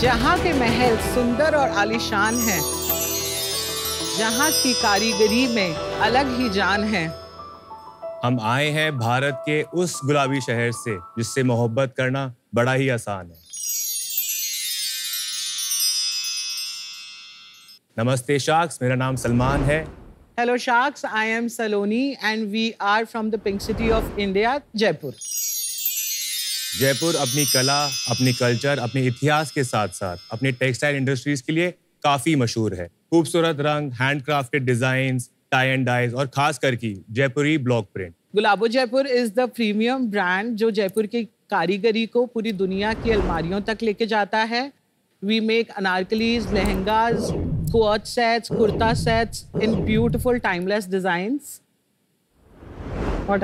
जहाँ के महल सुंदर और आलीशान हैं, जहाँ की कारीगरी में अलग ही जान है। हम आए हैं भारत के उस गुलाबी शहर से जिससे मोहब्बत करना बड़ा ही आसान है। नमस्ते शार्क्स, मेरा नाम सलमान है। Hello Sharks, I am Saloni and we are from the Pink City of India, Jaipur. Jaipur अपनी कला, अपनी कल्चर, अपने इतिहास के साथ-साथ अपनी टेक्सटाइल इंडस्ट्रीज के लिए काफी मशहूर है। खूबसूरत रंग, handcrafted designs, tie and dyes और खास करके Jaipuri block print. Gulabo Jaipur is the premium brand जो जयपुर की कारीगरी को पूरी दुनिया की अलमारियों तक लेके जाता है। We make anarkalis, lehengas, quad sets, kurta sets in beautiful timeless designs. What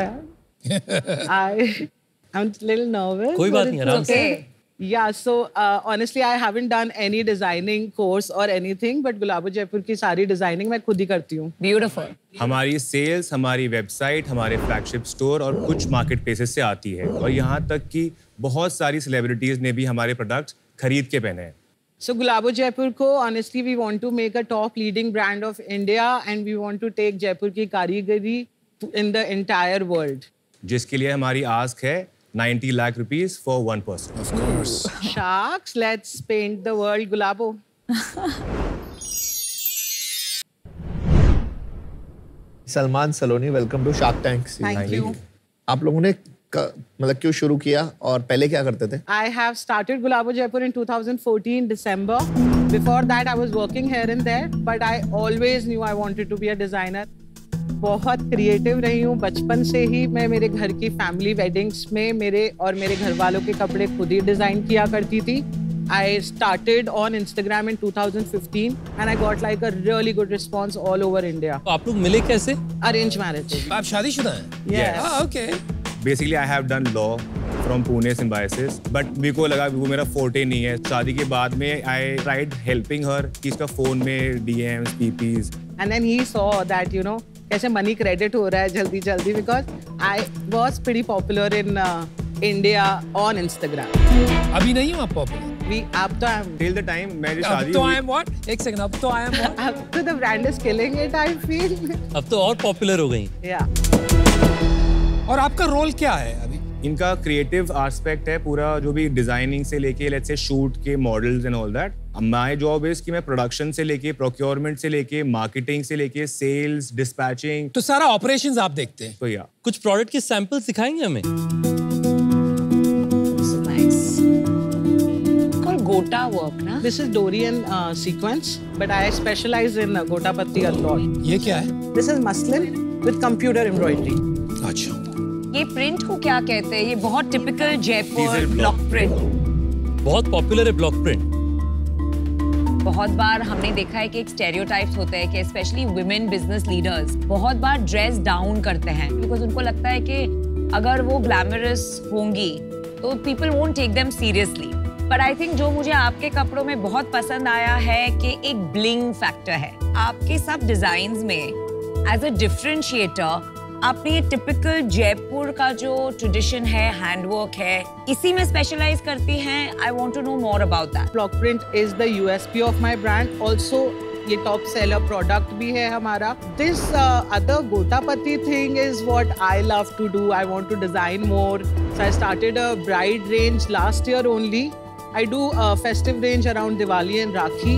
I'm a little nervous. कोई बात नहीं, आराम से। Yeah, so honestly, I haven't done any designing course or anything, but गुलाबो जयपुर की सारी डिजाइनिंग मैं खुद ही करती हूँ। Beautiful. हमारी सेल्स, हमारी वेबसाइट, हमारे फ्लैगशिप स्टोर और कुछ मार्केट प्लेसेस से आती है और यहाँ तक कि बहुत सारी सेलिब्रिटीज ने भी हमारे प्रोडक्ट्स खरीद के पहने हैं। So गुलाबो जयपुर को honestly we want to make a top leading brand of India and we want to take Jaipur की कारीगरी in the entire world. जिसके लिए हमारी आस्क है 90 lakh rupees for 1 person. Of course. Sharks, let's paint the world Gulabo. Salman Saloni, welcome to shark tank. Thank you. आप लोगों ने मतलब क्यों शुरू किया और पहले क्या करते थे? I have started Gulabo Jaipur in 2014 December. Before that I was working here and there, but I always knew I wanted to be a designer. बहुत क्रिएटिव रही हूँ बचपन से ही। मैं मेरे घर की फैमिली वेडिंग्स में मेरे और मेरे घर वालों के कपड़े खुद ही डिजाइन किया करती थी। I started on Instagram in 2015 and I got like a really good response all over India. तो आप लोग मिले कैसे? Arranged marriage. आप शादीशुदा हैं? Yes. Okay. Basically, I have done law from Pune Symbiosis, but मेरे को लगा वो मेरा forte नहीं है। शादी के बाद में I tried helping her कि इसका फोन में DMs, PPs. And then he saw that you know कैसे मनी क्रेडिट हो रहा है जल्दी जल्दी because I was pretty popular in India on Instagram. अभी नहीं हो आप पॉपुलर? अब तो I'm Till the time मेरी अब शादी तो हुई। I am what? एक सेकंड, अब तो I am what? अब तो the brand is killing it I feel. अब तो और पॉपुलर हो गई। Yeah. और आपका रोल क्या है अभी? इनका क्रिएटिव एस्पेक्ट है पूरा, जो भी डिजाइनिंग से लेके लेट्स से शूट के models and all that. My job is कि मैं प्रोडक्शन से लेके प्रोक्योरमेंट से लेके मार्केटिंग से लेके सेल्स, डिस्पैचिंग, तो सारा ऑपरेशंस आप देखते हैं। तो या कुछ प्रोडक्ट के सैंपल्स दिखाएंगे हमें? Nice. Called Gota work, na? This is Dorian sequence, but I specialize in Gota Patti a lot. ये क्या है? This is muslin with computer embroidery. अच्छा। ये प्रिंट को क्या कहते हैं? ये बहुत typical Jaipur Diesel block block. प्रिंट। बहुत पॉपुलर है ब्लॉक प्रिंट। बहुत बार हमने देखा है कि एक स्टेरियोटाइप्स होते हैं कि स्पेशली वुमेन बिजनेस लीडर्स बहुत बार ड्रेस डाउन करते हैं बिकॉज उनको लगता है कि अगर वो ग्लैमरस होंगी तो people won't take them seriously. But I think जो मुझे आपके कपड़ों में बहुत पसंद आया है कि एक ब्लिंग फैक्टर है आपके सब डिजाइन्स में। एज अ डिफरेंशिएटर आपने ये टिपिकल जयपुर का जो ट्रेडिशन है, हैंडवर्क है, इसी में स्पेशलाइज करती हैं। I want to know more about that. Block print is the USP of my brand. Also, ये top seller product भी है हमारा. This other Gota Patti thing is what I love to do. I want to design more. So I started a bride range last year only. I do a festive range around Diwali and Rakhi.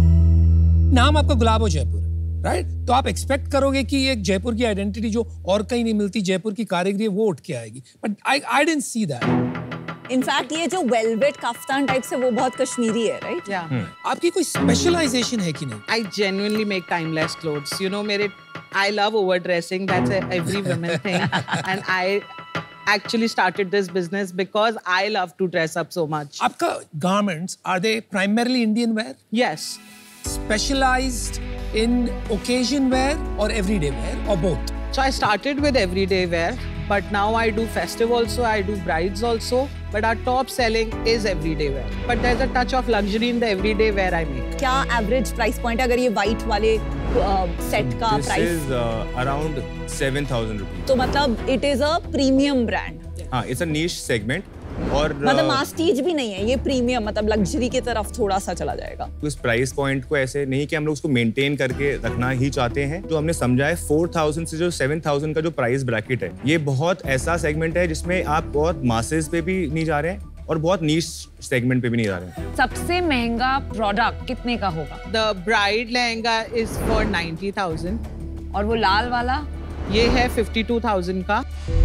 नाम आपका गुलाबो Jaipur, right? तो आप expect करोगे कि एक जयपुर की identity जो और कहीं नहीं मिलती, जयपुर की कारीगरी वो उठ के आएगी। But I didn't see that. In fact ये जो वेलवेट कफ्तान टाइप से वो बहुत कश्मीरी है, राइट? Yeah. आपकी कोई स्पेशलाइजेशन है कि नहीं? I genuinely make timeless clothes. You know, I love overdressing. That's every woman thing. And I actually started this business because I love to dress up so much. आपका garments, are they primarily Indian wear? Yes. Specialized in occasion wear or everyday wear or both? So I started with everyday wear, but now I do festive also, I do brides also, but our top selling is everyday wear. But there's a touch of luxury in the everyday wear I make. क्या average price point अगर ये white वाले set का This price? is around 7,000 rupees. तो मतलब it is a premium brand. हाँ, it's a niche segment. और मतलब मास्टीज भी नहीं है ये, प्रीमियम मतलब लग्जरी की तरफ थोड़ा सा चला जाएगा। उस प्राइस पॉइंट को ऐसे नहीं कि हम लोग उसको मेंटेन करके रखना ही चाहते हैं। जो हमने समझा है 4000 से जो 7000 का जो प्राइस ब्रैकेट है, ये बहुत ऐसा सेगमेंट है जिसमें आप बहुत मासेस पे भी नहीं जा रहे हैं और बहुत नीश सेगमेंट पे भी नहीं जा रहे हैं। सबसे महंगा प्रोडक्ट कितने का होगा? The bride lehenga is for 90,000 और वो लाल वाला ये है 52,000 का।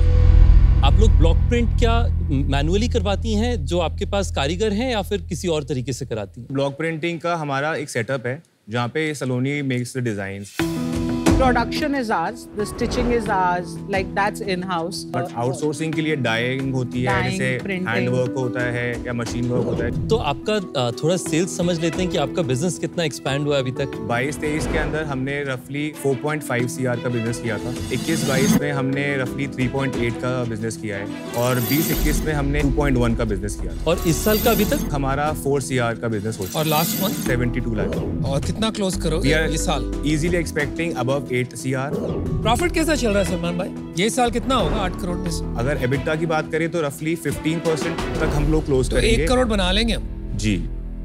आप लोग ब्लॉक प्रिंट क्या मैनुअली करवाती हैं जो आपके पास कारीगर हैं या फिर किसी और तरीके से कराती हैं? ब्लॉक प्रिंटिंग का हमारा एक सेटअप है जहाँ पे Saloni makes the designs. Production is ours, the stitching is ours, like that's in-house. But outsourcing के लिए डाइंग होती है, Dyeing, जैसे printing. हैंड वर्क होता है या मशीन वर्क होता है। तो आपका थोड़ा सेल्स समझ लेते हैं कि आपका बिजनेस कितना एक्सपैंड हुआ है अभी तक। 22-23 के अंदर हमने रफली 4.5 CR का बिजनेस किया था। 21-22 में हमने रफली 3.8 का बिजनेस किया है और 20-21 में हमने 2.1 का बिजनेस किया। और इस साल का अभी तक हमारा 4 CR का बिजनेस हो चुका और लास्ट मंथ 72 लाख। और कितना क्लोज करोगे इस साल? Easily expecting above 8 CR। Profit कैसा चल रहा है सलमान भाई? ये साल कितना होगा 8 करोड़ में से? अगर एबिटा की बात करें तो रफली 15% तक हम लोग क्लोज तो करेंगे। 1 करोड़ बना लेंगे हम। जी।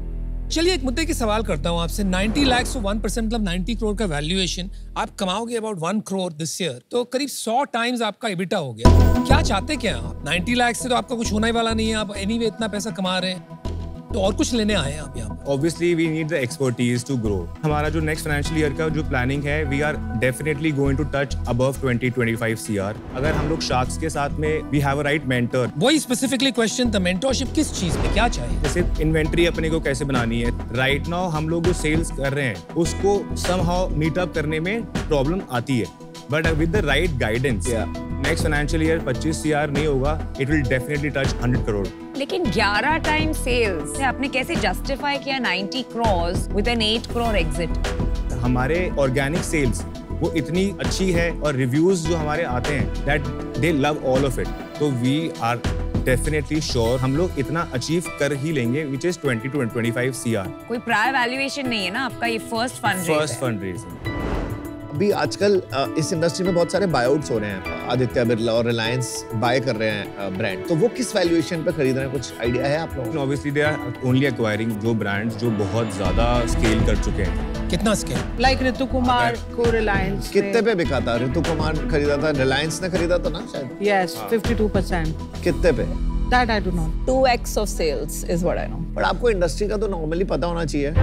चलिए एक मुद्दे की सवाल करता हूँ आपसे। 90 लाख से 1% मतलब 90 करोड़ का वैल्यूएशन, आप कमाओगे अबाउट 1 करोड़ दिस ईयर, तो करीब 100 टाइम्स आपका एबिटा हो गया। क्या चाहते क्या आप? 90 लाख से तो आपका कुछ होने वाला नहीं है, आप एनीवे इतना पैसा कमा रहे हैं, तो और कुछ लेने आए हैं आप यहाँ पे? Obviously we need the expertise to grow. हमारा जो नेक्स्ट फाइनेंशियल ईयर का जो प्लानिंग है, we are definitely going to touch above 20-25 CR. अगर हम लोग शार्क्स के साथ में we have a right mentor. वही स्पेसिफिकली क्वेश्चन था, मेंटरशिप किस चीज में, क्या चाहिए? जैसे इन्वेंट्री अपने को कैसे बनानी है। राइट नाउ हम लोग जो सेल्स कर रहे हैं उसको somehow meet up करने में प्रॉब्लम आती है, but with the right guidance next financial year 25 CR नहीं होगा, it will definitely touch 100 crore. लेकिन 11 टाइम सेल्स से आपने कैसे जस्टिफाई किया 90 crore with an 8 crore exit? हमारे ऑर्गेनिक सेल्स वो इतनी अच्छी है और रिव्यूज जो हमारे आते हैं that they love all of it, तो वी आर डेफिनेटली श्योर हम लोग इतना अचीव कर ही लेंगे, विच इज 20-25 CR। कोई प्रायर वैल्यूएशन नहीं है ना आपका, ये फर्स्ट फंड रेज। अभी आजकल इस इंडस्ट्री में बहुत सारे बायआउट्स हो रहे हैं। आदित्य बिरला और रिलायंस बाय कर रहे हैं ब्रांड, तो वो किस वैल्यूएशन पे खरीद रहे हैं, कुछ आइडिया है आप लोगों को? Obviously they are only acquiring जो ब्रांड्स जो बहुत ज्यादा स्केल कर चुके हैं। कितना स्केल? Like ऋतु कुमार को रिलायंस कितने पे बिका था? ऋतु कुमार खरीदा था, रिलायंस ने खरीदा था ना शायद? Yes, 52%. कितने पे? That I do not. 2x of sales is what I know. पर आपको इंडस्ट्री का तो नॉर्मली पता होना चाहिए,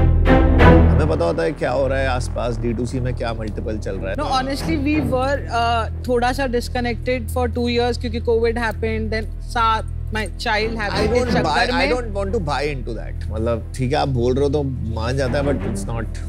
हमें पता होता है क्या हो रहा है आसपास, D2C में क्या मल्टीपल चल रहा है। No, honestly, we were थोड़ा सा disconnected for 2 years क्योंकि COVID happened, then साथ my child happened इस चक्कर में। I don't want to buy into that. मतलब ठीक है आप बोल रहे हो तो मान जाता है, but it's not.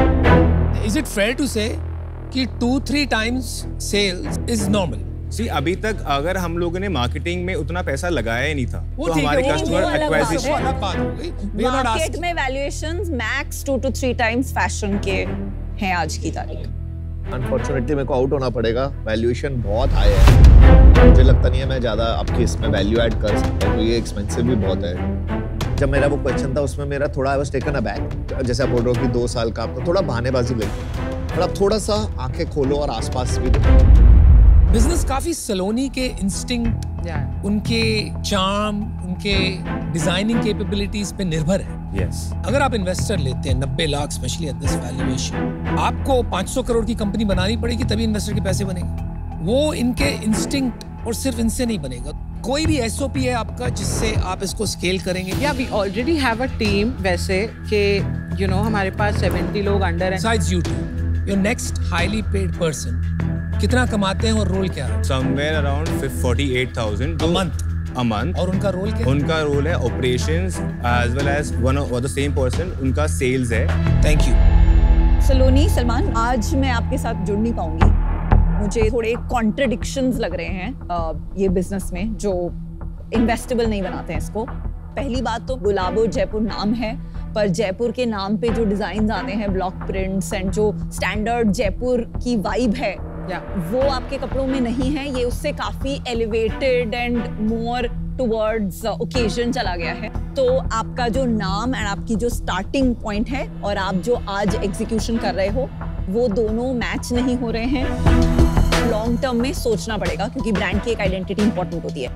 Is it fair to say कि 2-3 times sales is normal? सी अभी तक अगर हम लोगों ने मार्केटिंग में उतना पैसा लगाया ही नहीं था वो तो ठीक है, हमारे वो कस्टमर अलग बात एक्वाजिशन है। अलग बात हो गई। We are not market asking- में valuations max 2 to 3 times fashion के हैं आज की तारीख। अनफॉर्चुनेटली मेरे को आउट होना पड़ेगा, वैल्यूएशन बहुत हाई है। मुझे लगता नहीं है मैं ज्यादा आपकी इसमें वैल्यू ऐड कर सकता हूँ, ये एक्सपेंसिव भी बहुत है। जब मेरा वो क्वेश्चन था उसमें मेरा थोड़ा आई वाज टेकन अबैक, जैसे आप बोल रहे हो कि 2 साल का आपको थोड़ा बहानेबाजी लगी, पर आप थोड़ा सा आंखें खोलो और आसपास भी देखो। बिजनेस काफी सलोनी के इंस्टिंक्ट, Yeah. उनके चार्म, उनके डिजाइनिंग कैपेबिलिटीज पे निर्भर है। यस अगर आप इन्वेस्टर लेते हैं 90 lakh specially at this valuation, आपको 500 करोड़ की कंपनी बनानी पड़ेगी तभी इन्वेस्टर के पैसे बनेंगे। वो इनके इंस्टिंक्ट और सिर्फ इनसे नहीं बनेगा। कोई भी एसओपी है आपका जिससे आप इसको स्केल करेंगे? Yeah, we already have a team वैसे कि you know हमारे पास 70 लोग अंडर हैं। Besides you two, your next highly paid person कितना कमाते हैं और रोल क्या है? Somewhere around 48,000 A month. और उनका रोल क्या है? उनका रोल है operations as well as one of the same person उनका सेल्स है। Thank you. सलोनी सलमान, आज मैं आपके साथ जुड़ नहीं पाऊंगी। मुझे थोड़े कॉन्ट्रडिक्शंस लग रहे हैं ये बिजनेस में जो इन्वेस्टेबल नहीं बनाते हैं इसको। पहली बात तो गुलाबो जयपुर नाम है, पर जयपुर के नाम पे जो डिजाइन आते हैं, ब्लॉक प्रिंट्स एंड जो स्टैंडर्ड जयपुर की वाइब है, वो आपके कपड़ों में नहीं है। ये उससे काफी elevated and more towards occasion चला गया है। तो आपका जो नाम एंड आपकी जो स्टार्टिंग पॉइंट है और आप जो आज एग्जीक्यूशन कर रहे हो, वो दोनों मैच नहीं हो रहे हैं। लॉन्ग टर्म में सोचना पड़ेगा क्योंकि ब्रांड की एक आइडेंटिटी इंपॉर्टेंट होती है।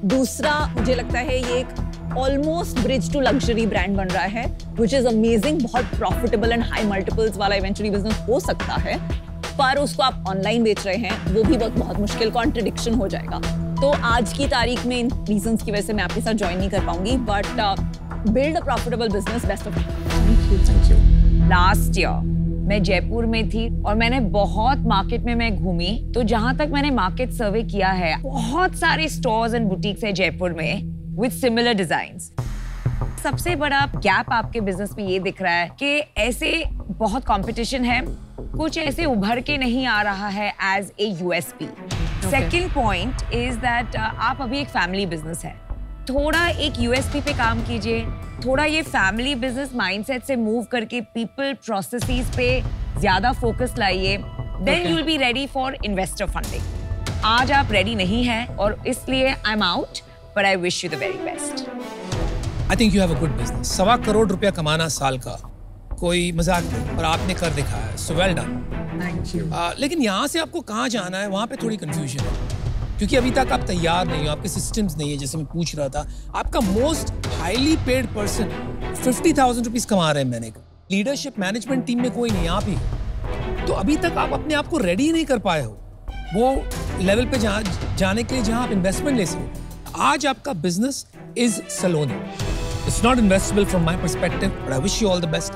दूसरा मुझे लगता है ये एक almost bridge to luxury brand बन रहा है, विच इज अमेजिंग। बहुत प्रॉफिटेबल एंड हाई मल्टीपल्स वाला इवेंचुअली बिजनेस हो सकता है, पर उसको आप ऑनलाइन बेच रहे हैं, वो भी बहुत मुश्किल, कॉन्ट्रडिक्शन हो जाएगा। तो आज की तारीख में इन रीजंस की वजह से मैं आपके साथ ज्वाइन नहीं कर पाऊंगी, but build a profitable business. Best of thank you. Last year मैं जयपुर में थी और मैंने बहुत मार्केट में मैं घूमी, तो जहां तक मैंने मार्केट सर्वे किया है, बहुत सारे स्टोर्स एंड बुटीक्स है जयपुर में विद सिमिलर डिजाइन्स। सबसे बड़ा गैप आपके बिजनेस में ये दिख रहा है कि ऐसे बहुत कंपटीशन है, कुछ ऐसे उभर के नहीं आ रहा है as a USP. Second point is that आप अभी एक फैमिली बिजनेस है, थोड़ा एक यूएसपी पे काम कीजिए, थोड़ा ये फैमिली बिजनेस माइंडसेट से मूव करके पीपल प्रोसेसेस पे ज्यादा फोकस लाइए, then you will be ready for investor funding. आज आप रेडी नहीं हैं और इसलिए I am out, but I wish you the very best. I think you have a good business. 1.25 crore रुपया कमाना साल का कोई मजाक नहीं, और आपने कर दिखाया है, so well done. Thank you. लेकिन यहाँ से आपको कहाँ जाना है, वहाँ पे थोड़ी कंफ्यूजन है, क्योंकि अभी तक आप तैयार नहीं हो, आपके सिस्टम्स नहीं है। जैसे मैं पूछ रहा था, आपका most highly paid person 50,000 rupees कमा रहे हैं मैंने। लीडरशिप मैनेजमेंट टीम में कोई नहीं, आप ही। तो अभी तक आप अपने आप को रेडी नहीं कर पाए हो वो लेवल पे जाने के लिए जहां आप इन्वेस्टमेंट ले सको। आज आपका business is Saloni. It's not investable from my perspective, but I wish you all the best.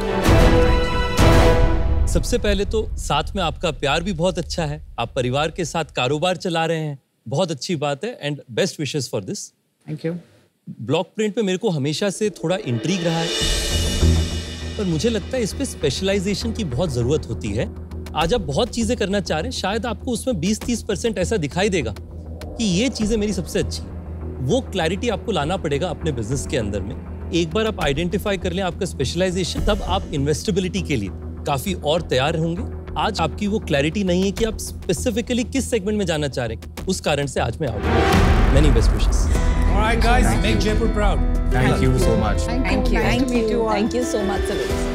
सबसे पहले तो साथ में आपका प्यार भी बहुत अच्छा है, आप परिवार के साथ कारोबार चला रहे हैं, बहुत अच्छी बात है, and best wishes for this. Thank you. Block print पे मेरे को हमेशा से थोड़ा इंट्रीग रहा है, पर मुझे लगता है इस पे स्पेशलाइजेशन की बहुत जरूरत होती है। आज आप बहुत चीजें करना चाह रहे हैं, शायद आपको उसमें 20-30% ऐसा दिखाई देगा कि ये चीजें मेरी सबसे अच्छी है। वो क्लैरिटी आपको लाना पड़ेगा अपने बिजनेस के अंदर में। एक बार आप आइडेंटिफाई कर लें आपका स्पेशलाइजेशन, तब आप इन्वेस्टेबिलिटी के लिए काफी और तैयार होंगे। आज आपकी वो क्लैरिटी नहीं है कि आप स्पेसिफिकली किस सेगमेंट में जाना चाह रहे हैं, उस कारण से आज मैं आऊंगा। Many best wishes. All right, guys, make Jaipur proud. Thank you so much. Thank you. Thank you so much, Saloon.